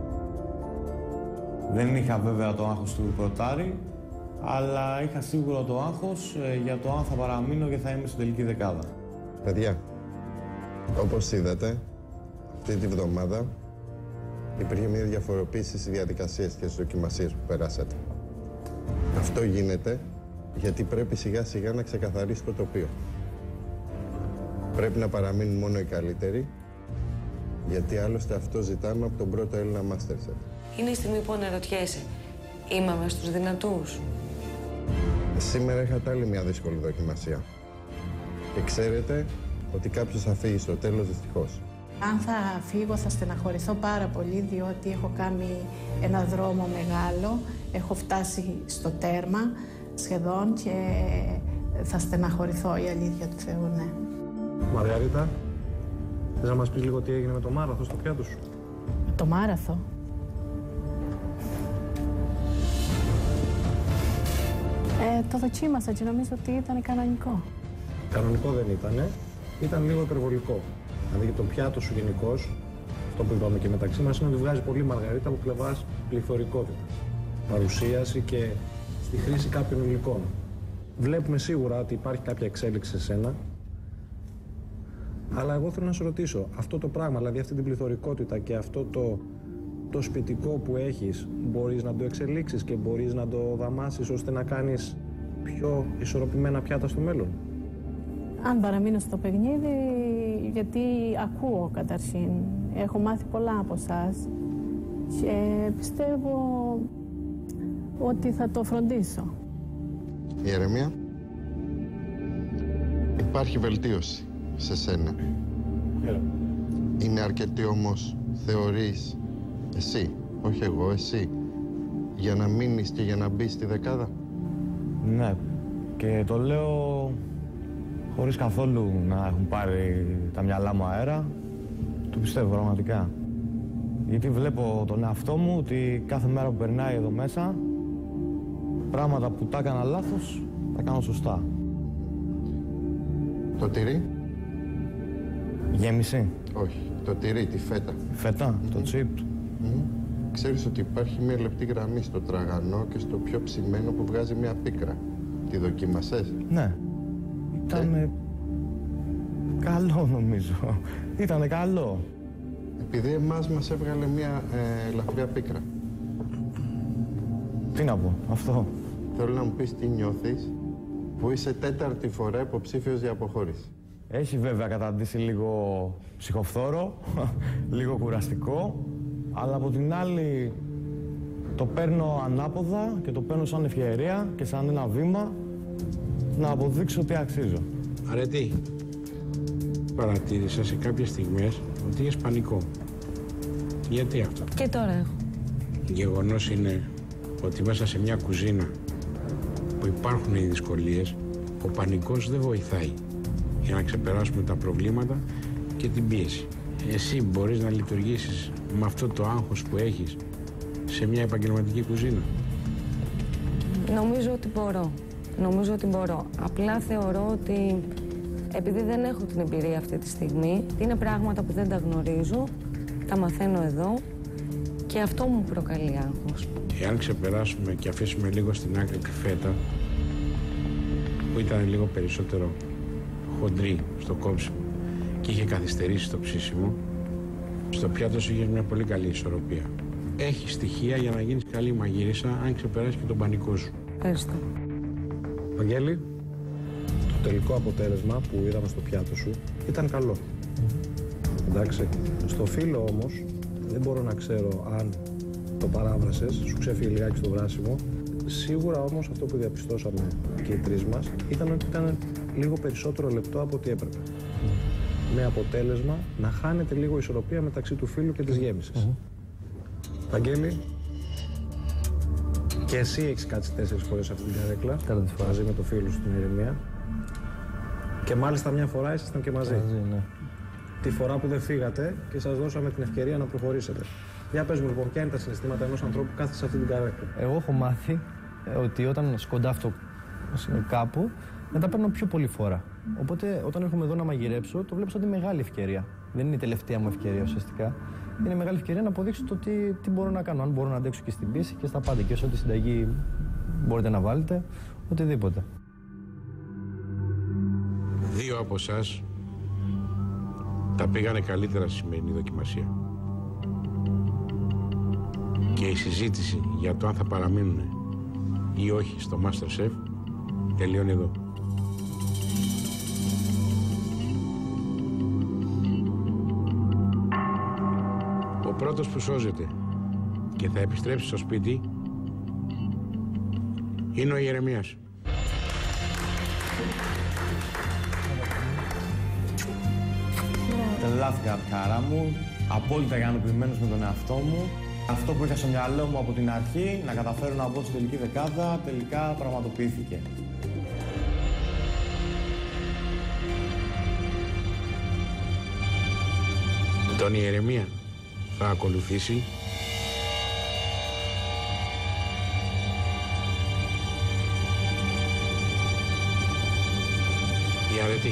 G: Δεν είχα βέβαια το άγχος του πρωτάρι, αλλά είχα σίγουρα το άγχος για το αν θα παραμείνω και θα είμαι στην τελική δεκάδα.
K: Παιδιά, όπως είδατε, αυτή τη βδομάδα υπήρχε μια διαφοροποίηση στις διαδικασίες και στις δοκιμασίες που περάσατε. Αυτό γίνεται γιατί πρέπει σιγά σιγά να ξεκαθαρίσει το τοπίο. Πρέπει να παραμείνουν μόνο οι καλύτεροι, γιατί άλλωστε αυτό ζητάμε από τον πρώτο Έλληνα Masterchef.
D: Είναι η στιγμή που αναρωτιέσαι, είμαι στους δυνατούς?
K: Σήμερα είχατε άλλη μια δύσκολη δοκιμασία. Και ξέρετε ότι κάποιος θα φύγει στο τέλος δυστυχώς.
F: Αν θα φύγω θα στεναχωρηθώ πάρα πολύ, διότι έχω κάνει ένα δρόμο μεγάλο, έχω φτάσει στο τέρμα σχεδόν και θα στεναχωρηθώ, η αλήθεια του Θεού, ναι.
H: Μαργαρίτα, θες να μας πεις λίγο τι έγινε με το μάραθο στο πιάτο σου?
F: Το μάραθο? Το δοκίμασα και νομίζω ότι ήταν κανονικό.
H: Κανονικό δεν ήτανε, ήταν λίγο υπερβολικό. Δηλαδή το πιάτο σου γενικώς, αυτό που είπαμε και μεταξύ μας, είναι ότι βγάζει πολύ μαργαρίτα από πλευράς πληθωρικότητα, παρουσίαση και στη χρήση κάποιων υλικών. Βλέπουμε σίγουρα ότι υπάρχει κάποια εξέλιξη σε σένα, αλλά εγώ θέλω να σε ρωτήσω, αυτό το πράγμα, δηλαδή αυτή την πληθωρικότητα και αυτό το σπιτικό που έχεις, μπορείς να το εξελίξεις και μπορείς να το δαμάσεις ώστε να κάνεις πιο ισορροπημένα πιάτα στο μέλλον?
F: Αν παραμείνω στο παιχνίδι, γιατί ακούω καταρχήν, έχω μάθει πολλά από εσάς και πιστεύω ότι θα το φροντίσω.
K: Ιερεμία, υπάρχει βελτίωση σε σένα. Είναι αρκετή όμως, θεωρείς, εσύ, όχι εγώ, εσύ, για να μείνεις και για να μπεις στη δεκάδα?
G: Ναι, και το λέω χωρίς καθόλου να έχουν πάρει τα μυαλά μου αέρα. Το πιστεύω πραγματικά. Γιατί βλέπω τον εαυτό μου ότι κάθε μέρα που περνάει εδώ μέσα, πράγματα που τα έκανα λάθος, τα κάνω σωστά.
K: Το τυρί.
N: Γέμιση.
K: Όχι. Το τυρί, τη φέτα.
N: Φέτα, το τσίπ.
K: Ξέρεις ότι υπάρχει μια λεπτή γραμμή στο τραγανό και στο πιο ψημένο που βγάζει μια πίκρα. Τη δοκίμασες?
N: Ναι. Ήτανε καλό νομίζω. Ήτανε καλό.
K: Επειδή εμάς μας έβγαλε μια ελαφριά πίκρα.
N: Τι να πω, αυτό.
K: Θέλω να μου πεις τι νιώθεις που είσαι τέταρτη φορά υποψήφιος για αποχώρηση.
N: Έχει βέβαια καταντήσει λίγο ψυχοφθόρο, λίγο κουραστικό, αλλά από την άλλη το παίρνω ανάποδα και το παίρνω σαν ευκαιρία και σαν ένα βήμα να αποδείξω ότι αξίζω.
J: Αρετή, παρατήρησα σε κάποιες στιγμές ότι είχες πανικό. Γιατί αυτό?
O: Και τώρα έχω.
J: Γεγονός είναι ότι μέσα σε μια κουζίνα που υπάρχουν οι δυσκολίες, ο πανικός δεν βοηθάει για να ξεπεράσουμε τα προβλήματα και την πίεση. Εσύ μπορείς να λειτουργήσεις με αυτό το άγχος που έχεις σε μια επαγγελματική κουζίνα?
D: Νομίζω ότι μπορώ. Νομίζω ότι μπορώ. Απλά θεωρώ ότι επειδή δεν έχω την εμπειρία αυτή τη στιγμή, είναι πράγματα που δεν τα γνωρίζω, τα μαθαίνω εδώ και αυτό μου προκαλεί άγχος.
J: Εάν ξεπεράσουμε και αφήσουμε λίγο στην άκρη τη φέτα, που ήταν λίγο περισσότερο χοντρή στο κόψιμο και είχε καθυστερήσει το ψήσιμο, στο πιάτο σου είχε μια πολύ καλή ισορροπία. Έχει στοιχεία για να γίνεις καλή μαγείρισα αν ξεπεράσεις και τον πανικό σου.
D: Ευχαριστώ.
N: Βαγγέλη, το τελικό αποτέλεσμα που είδαμε στο πιάτο σου ήταν καλό. Εντάξει. Στο φύλλο όμως δεν μπορώ να ξέρω αν το παράβρασες, σου ξέφυγε λιγάκι στο βράσιμο. Σίγουρα όμως αυτό που διαπιστώσαμε και οι τρεις μας ήταν ότι ήταν λίγο περισσότερο λεπτό από ό,τι έπρεπε. Με αποτέλεσμα να χάνεται λίγο η ισορροπία μεταξύ του φύλλου και της γέμισης. Βαγγέλη, και εσύ έχεις κάτσει 4 φορές αυτή την καρέκλα, μαζί με το φίλο σου στην Ηρεμία. Και μάλιστα μια φορά ήσασταν και μαζί. Ναι. Τη φορά που δεν φύγατε και σας δώσαμε την ευκαιρία να προχωρήσετε. Για πες μου λοιπόν, ποια είναι τα συναισθήματα ενός ανθρώπου που κάθεται σε αυτή την καρέκλα?
Q: Εγώ έχω μάθει ότι όταν σκοντάφτω κάπου, να τα παίρνω πιο πολύ φορά. Οπότε όταν έρχομαι εδώ να μαγειρέψω, το βλέπω σαν τη μεγάλη ευκαιρία. Δεν είναι η τελευταία μου ευκαιρία ουσιαστικά. Είναι μεγάλη ευκαιρία να αποδείξω το τι μπορώ να κάνω. Αν μπορώ να αντέξω και στην πίεση και στα πάντα. Και όσο τη συνταγή μπορείτε να βάλετε, οτιδήποτε.
J: 2 από εσάς τα πήγανε καλύτερα στη σημερινή δοκιμασία. Και η συζήτηση για το αν θα παραμείνουν ή όχι στο MasterChef τελειώνει εδώ. Ο πρώτος που σώζεται και θα επιστρέψει στο σπίτι είναι ο Ιερεμίας.
N: Τρελάθηκα, χαρά μου, απόλυτα ικανοποιημένος με τον εαυτό μου. Αυτό που είχα στο μυαλό μου από την αρχή, να καταφέρω να μπω στη τελική δεκάδα, τελικά πραγματοποιήθηκε.
J: Τον Ιερεμία θα ακολουθήσει η Αρετή.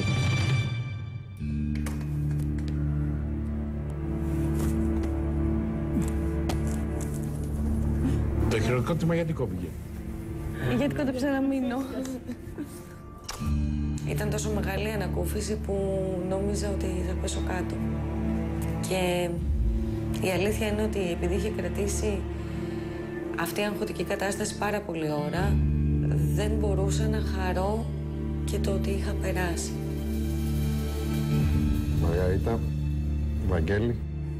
J: Το χειροκρότημα γιατί κόπηκε?
D: Γιατί κόντεψα να μείνω. Ήταν τόσο μεγάλη ανακούφιση που νόμιζα ότι θα πέσω κάτω. Και η αλήθεια είναι ότι επειδή είχε κρατήσει αυτή η αγχωτική κατάσταση πάρα πολλή ώρα, δεν μπορούσα να χαρώ και το ότι είχα περάσει.
K: Μαργαρίτα, Βαγγέλη,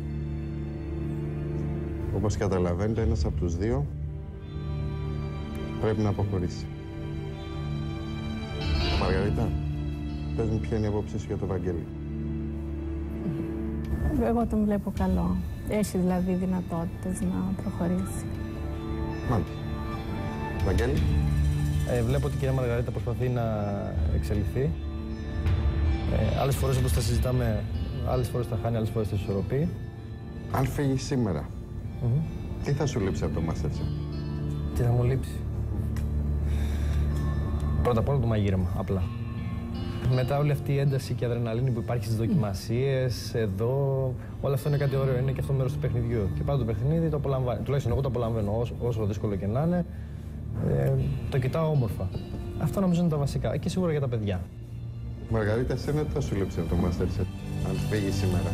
K: όπως καταλαβαίνετε, ένας από τους δύο πρέπει να αποχωρήσει. Μαργαρίτα, πες μου ποια είναι η απόψη σου για το Βαγγέλη.
F: Εγώ τον βλέπω καλό. Έχει δηλαδή δυνατότητες να προχωρήσει.
K: Μάλιστα. Βαγγέλη.
Q: Βλέπω ότι η κυρία Μαργαρίτα προσπαθεί να εξελιχθεί. Άλλες φορές όπως τα συζητάμε, άλλες φορές τα χάνει, άλλες φορές τα ισορροπεί.
K: Αν φύγει σήμερα, τι θα σου λείψει από το MasterChef?
Q: Τι θα μου λείψει? Πρώτα απ' όλα το μαγείρεμα, απλά. Μετά όλη αυτή η ένταση και αδρεναλίνη που υπάρχει στις δοκιμασίες, εδώ, όλο αυτό είναι κάτι ωραίο, είναι και αυτό μέρος του παιχνιδιού. Και πάντα το παιχνίδι το απολαμβάνω, τουλάχιστον εγώ το απολαμβάνω όσο δύσκολο και να είναι, το κοιτάω όμορφα. Αυτό νομίζω είναι τα βασικά και σίγουρα για τα παιδιά.
K: Μαργαρίτα, εσένα τι θα σου λείψει από το MasterChef, αν φύγει σήμερα?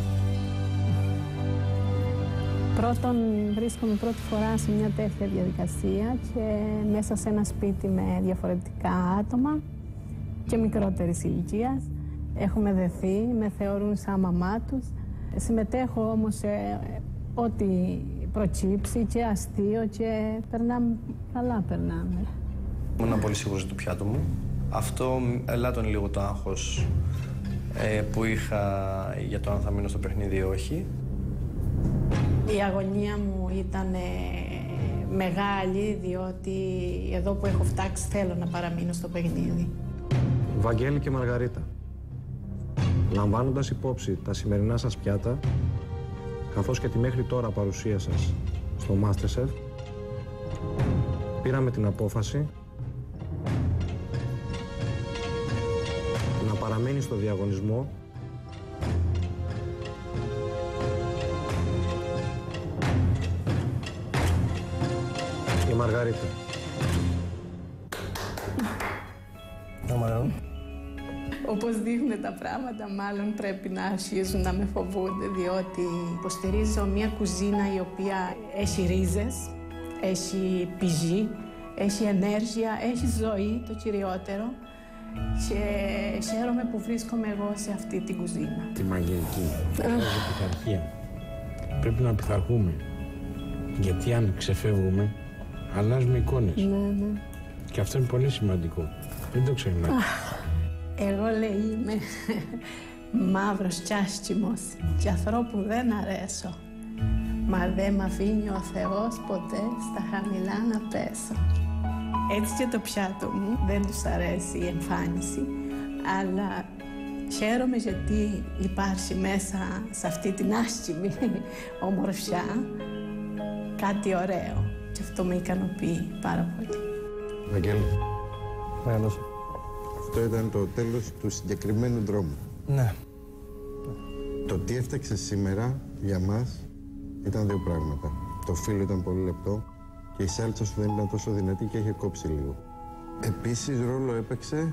F: Πρώτον, βρίσκομαι πρώτη φορά σε μια τέτοια διαδικασία και μέσα σε ένα σπίτι με διαφορετικά άτομα και μικρότερης ηλικίας. Έχουμε δεθεί, με θεωρούν σαν μαμά τους. Συμμετέχω όμως σε ό,τι προκύψει και αστείο και καλά περνάμε.
N: Ήμουν πολύ σίγουρος του πιάτου μου. Αυτό ελάττωνε λίγο το άγχος που είχα για το αν θα μείνω στο παιχνίδι ή όχι.
F: Η αγωνία μου ήταν μεγάλη, διότι εδώ που έχω φτάξει θέλω να παραμείνω στο παιχνίδι.
H: Βαγγέλη και Μαργαρίτα, λαμβάνοντας υπόψη τα σημερινά σας πιάτα, καθώς και τη μέχρι τώρα παρουσία σας στο MasterChef, πήραμε την απόφαση να παραμείνει στο διαγωνισμό η Μαργαρίτα.
F: Όπως δείχνουν τα πράγματα, μάλλον πρέπει να αρχίζουν να με φοβούνται, διότι υποστηρίζω μια κουζίνα η οποία έχει ρίζες, έχει πηγή, έχει ενέργεια, έχει ζωή, το κυριότερο, και χαίρομαι που βρίσκομαι εγώ σε αυτή την κουζίνα.
J: Τη μαγειρική, η πειθαρχία. Πρέπει να πειθαρχούμε, γιατί αν ξεφεύγουμε, αλλάζουμε εικόνες.
F: Ναι.
J: Και αυτό είναι πολύ σημαντικό. Δεν το ξεχνάτε.
F: Εγώ λέει είμαι μαύρος κι άσχημος και ανθρώπου δεν αρέσω. Μα δεν μ' αφήνει ο Θεός ποτέ στα χαμηλά να πέσω. Έτσι και το πιάτο μου δεν τους αρέσει η εμφάνιση, αλλά χαίρομαι γιατί υπάρχει μέσα σε αυτή την άσχημη ομορφιά κάτι ωραίο και αυτό με ικανοποιεί πάρα πολύ.
K: Βαγγέλη, αυτό ήταν το τέλος του συγκεκριμένου δρόμου.
Q: Ναι.
K: Το τι έφταξε σήμερα για μας ήταν δύο πράγματα. Το φύλλο ήταν πολύ λεπτό και η σάλτσα σου δεν ήταν τόσο δυνατή και είχε κόψει λίγο. Επίσης ρόλο έπαιξε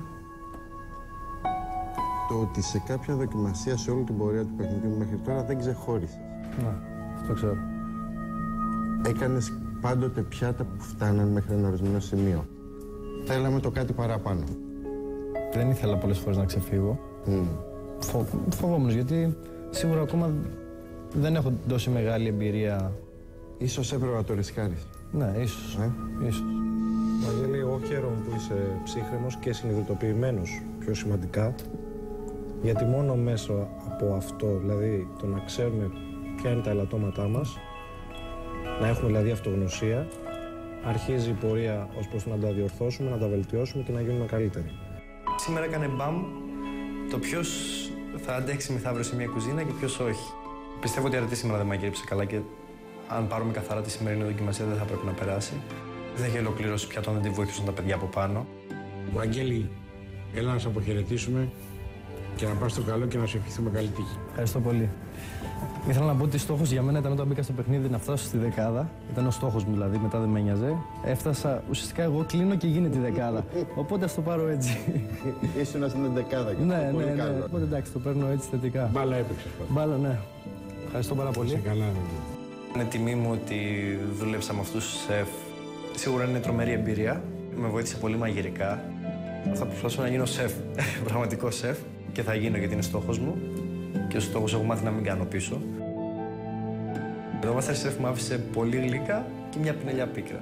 K: το ότι σε κάποια δοκιμασία σε όλη την πορεία του παιχνιδιού μέχρι τώρα δεν ξεχώρισες.
Q: Ναι, αυτό ξέρω.
K: Έκανες πάντοτε πιάτα που φτάναν μέχρι ένα ορισμένο σημείο. Θέλαμε το κάτι παραπάνω.
Q: Δεν ήθελα πολλές φορές να ξεφύγω. Φοβόμουν γιατί σίγουρα ακόμα δεν έχω τόση μεγάλη εμπειρία.
K: Ίσως έπρεπε να το ρισκάρεις.
Q: Ναι, ίσως. Ίσως.
H: Βαγγέλη, εγώ χαίρομαι που είσαι ψύχρεμος και συνειδητοποιημένος πιο σημαντικά, γιατί μόνο μέσω από αυτό, δηλαδή το να ξέρουμε ποια είναι τα ελαττώματά μας, να έχουμε δηλαδή αυτογνωσία, αρχίζει η πορεία ως προς να τα διορθώσουμε, να τα βελτιώσουμε και να γίνουμε καλύτεροι.
N: Σήμερα έκανε μπαμ το ποιος θα αντέξει μεθαύριο σε μια κουζίνα και ποιος όχι. Πιστεύω ότι η Αρετή σήμερα δεν μαγείρεψε καλά και αν πάρουμε καθαρά τη σημερινή δοκιμασία δεν θα πρέπει να περάσει. Δεν θα έχει ολοκληρώσει πιάτο, δεν τη βοήθησαν τα παιδιά από πάνω.
J: Βαγγέλη, έλα να σε αποχαιρετήσουμε και να πας στο καλό και να σου ευχηθούμε καλή τύχη.
Q: Ευχαριστώ πολύ. Ήθελα να πω ότι στόχος για μένα ήταν όταν μπήκα στο παιχνίδι να φτάσω στη δεκάδα. Ήταν ο στόχος μου δηλαδή, μετά δεν με ένοιαζε. Έφτασα, ουσιαστικά εγώ κλείνω και γίνεται η δεκάδα. Οπότε ας το πάρω έτσι.
K: Ήσουν στην δεκάδα και
Q: ναι. Οπότε εντάξει, το παίρνω έτσι θετικά.
J: Μπάλα έπαιξες.
Q: Μπάλα, ναι. Ευχαριστώ πάρα πολύ.
J: Σε καλά.
N: Είναι τιμή μου ότι δούλεψα με αυτούς τους σεφ. Σίγουρα είναι τρομερή εμπειρία. Με βοήθησε πολύ μαγειρικά. Θα προσπαθήσω να γίνω σεφ, πραγματικό σεφ. Και θα γίνω γιατί είναι στόχος μου. Και ο στόχος έχω μάθει να μην κάνω πίσω. Το MasterChef μου άφησε πολύ γλύκα και μια πινελιά πίκρας.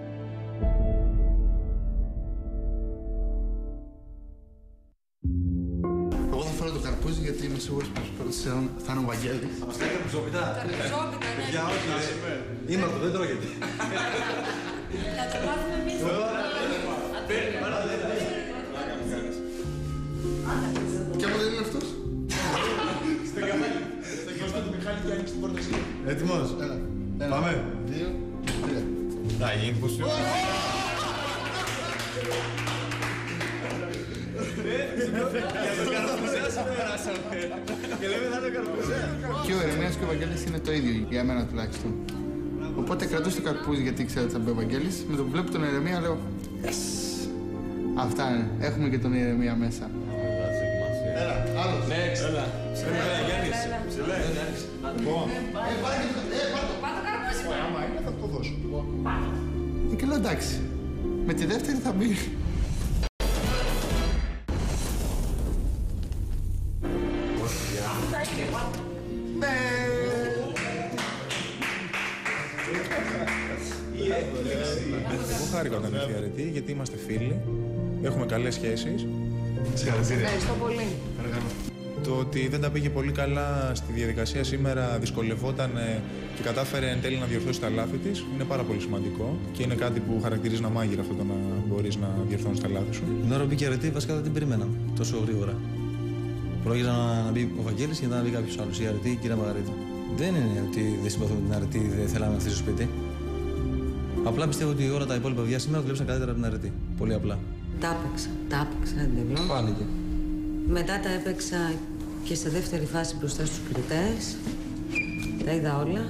L: Εγώ θα φέρω το καρπούζι γιατί είμαι σίγουρος πως θα είναι ο Βαγγέλης.
B: Θα μας κάνει καρπουζόπιτα.
M: Καρπουζόπιτα, ναι.
B: Για όχι, είμαι αυτό, δεν τρώγεται.
M: Θα το μάθουμε εμείς.
L: Και άμα δεν είναι αυτός.
B: Έτοιμος. Πάμε.
L: 2, 3.
B: Θα γίνει πως
L: Και ο Ερεμίας και ο Βαγγέλης είναι το ίδιο, για μένα τουλάχιστον. Οπότε κρατούστε καρπούζι γιατί ξέρω ότι θα μπει ο Βαγγέλης. Με το που βλέπω τον Ερεμία λέω yes! Αυτά είναι. Έχουμε και τον Ερεμία μέσα.
B: Έλα, άλλος. Next. Έλα. Έλα, Γιάννης. Ψηλέ.
L: Πάρ' το καρπούζι. Άμα είναι θα το δώσω. Και λέω εντάξει. Με τη δεύτερη θα μπει.
R: Εγώ χάρηκα όταν ήρθε η αρετή, γιατί είμαστε φίλοι, έχουμε καλές σχέσεις.
D: Ευχαριστώ πολύ.
R: Το ότι δεν τα πήγε πολύ καλά στη διαδικασία σήμερα, δυσκολευόταν και κατάφερε εν τέλει να διορθώσει τα λάθη της, είναι πάρα πολύ σημαντικό και είναι κάτι που χαρακτηρίζει ένα μάγειρα αυτό το να μπορείς να διορθώνεις τα λάθη σου.
B: Την ώρα που μπήκε η αρετή, βασικά δεν την περίμενα τόσο γρήγορα. Πρόκειται να μπει ο Βαγγέλης και μετά να μπει κάποιος άλλος. Η αρετή, η κυρία Μαργαρίτα. Δεν είναι ότι δεν συμπαθούμε την αρετή, δεν θέλαμε να έρθει στο σπίτι. Απλά πιστεύω ότι όλα τα υπόλοιπα παιδιά σήμερα δουλέψαν καλύτερα από την αρετή. Πολύ απλά.
D: Τα έπαιξα, εντελώς.
B: Φάνηκε.
D: Μετά τα έπαιξα και σε δεύτερη φάση μπροστά στους κριτές. Τα είδα όλα.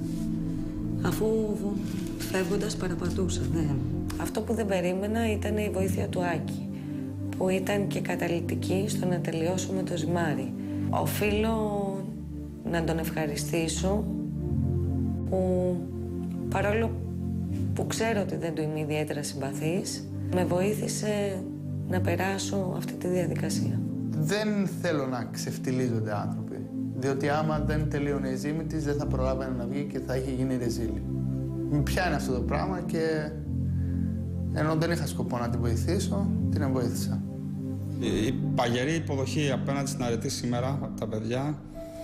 D: Αφού φεύγοντας παραπατούσα. Αυτό που δεν περίμενα ήταν η βοήθεια του Άκη, που ήταν και καταλυτική στο να τελειώσουμε το ζυμάρι. Οφείλω να τον ευχαριστήσω που παρόλο που ξέρω ότι δεν του είμαι ιδιαίτερα συμπαθής, με βοήθησε να περάσω αυτή τη διαδικασία.
L: Δεν θέλω να ξεφτιλίζονται άνθρωποι, διότι άμα δεν τελείωνε η ζύμη της δεν θα προλάβαινε να βγει και θα είχε γίνει ρεζίλη. Με πιάνει αυτό το πράγμα και ενώ δεν είχα σκοπό να την βοηθήσω, την βοήθησα.
P: Η παγερή υποδοχή απέναντι στην αρετή σήμερα από τα παιδιά,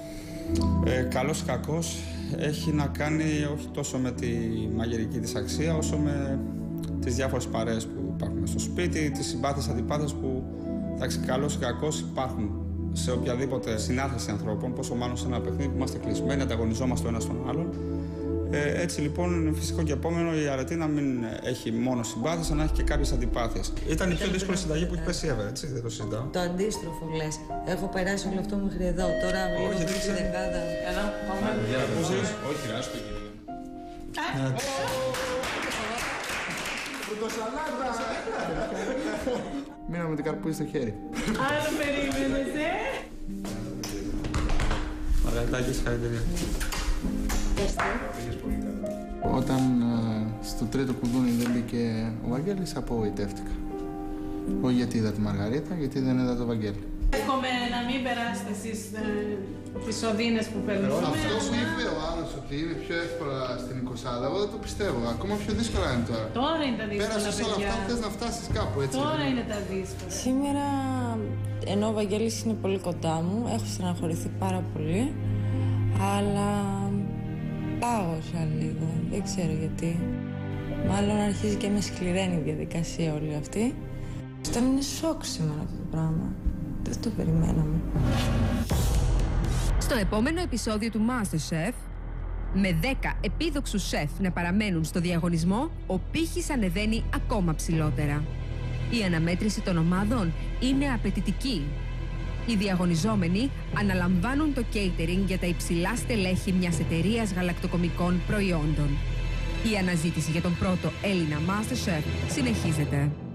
P: καλός ή κακός, έχει να κάνει όχι τόσο με τη μαγειρική της αξία, όσο με τις διάφορες παρέες που υπάρχουν στο σπίτι, τις συμπάθειες αντιπάθειες που, εντάξει, καλός ή κακός υπάρχουν σε οποιαδήποτε συνάθρηση ανθρώπων, πόσο μάλλον σε ένα παιχνίδι που είμαστε κλεισμένοι, ανταγωνιζόμαστε ο ένας τον άλλον. Έτσι λοιπόν είναι φυσικό και επόμενο η αρετή να μην έχει μόνο συμπάθειες, αλλά να έχει και κάποιες αντιπάθειες. Ήταν η πιο δύσκολη συνταγή που έχει πέσει ever, έτσι, δεν το συζητάω.
D: Το αντίστροφο λες. Έχω περάσει όλο αυτό μέχρι εδώ. Τώρα βλέπω τη δεκάδα.
C: Έλα, πάμε.
R: Όχι, ράσκο κύριε.
L: Μείναμε με την καρπούζι στο χέρι.
F: Άλλο περίμενες,
P: Μαργαριτάκη, συγχαρητήρια.
L: Όταν στο τρίτο κουδούνι δεν μπήκε ο Βαγγέλης, απογοητεύτηκα. Όχι γιατί είδα τη Μαργαρίτα, γιατί δεν είδα το Βαγγέλη.
F: Εύχομαι να μην περάσετε εσείς τις οδύνες που περνούμε.
L: Αυτό που είπε ο άλλος ότι είναι πιο εύκολα στην 20, εγώ δεν το πιστεύω. Ακόμα πιο δύσκολα είναι τώρα.
F: Τώρα είναι τα δύσκολα,
L: πέρασες όλα αυτά, θες να φτάσεις κάπου, έτσι.
F: Τώρα είναι τα δύσκολα.
O: Σήμερα, ενώ ο Βαγγέλης είναι πολύ κοντά μου, έχω στεναχωρηθεί πάρα πολύ, αλλά πάγωσα λίγο, δεν ξέρω γιατί. Μάλλον αρχίζει και με σκληραίνει η διαδικασία όλη αυτή. Ήταν σοκ σήμερα αυτό το πράγμα. Δεν το περιμέναμε.
A: Στο επόμενο επεισόδιο του MasterChef, με 10 επίδοξους σεφ να παραμένουν στο διαγωνισμό, ο πύχης ανεβαίνει ακόμα ψηλότερα. Η αναμέτρηση των ομάδων είναι απαιτητική. Οι διαγωνιζόμενοι αναλαμβάνουν το catering για τα υψηλά στελέχη μιας εταιρείας γαλακτοκομικών προϊόντων. Η αναζήτηση για τον πρώτο Έλληνα MasterChef συνεχίζεται.